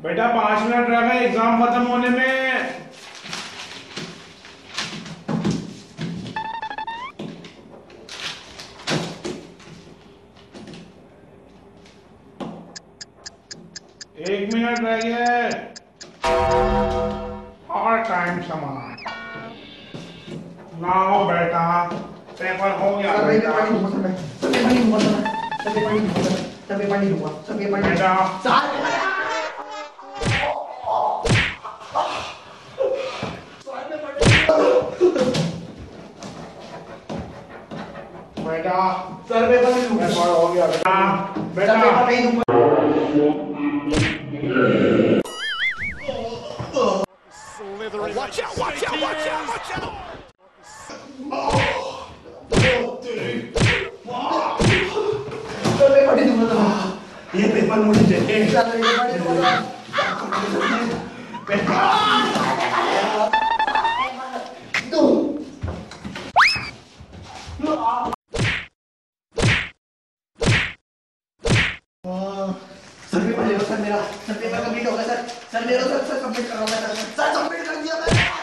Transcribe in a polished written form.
बेटा 5 मिनट रह गए एग्जाम खत्म होने में। एक मिनट रह गया और टाइम समान। लाओ बेटा पेपर हो गया बेटा सर पेपर नहीं दूंगा। पेपर हो गया बेटा बेटा पेपर नहीं दूंगा। Watch out, watch out, watch out, watch out! Sir paper नहीं दूंगा। ये पेपर मुझे चाहिए। सर पेपर नहीं दूंगा। सर पेपर ले लो सर मेरा। सर पेपर कंप्लीट होगा सर। सर ले लो सर। सर सबमिट कर दिया मैंने।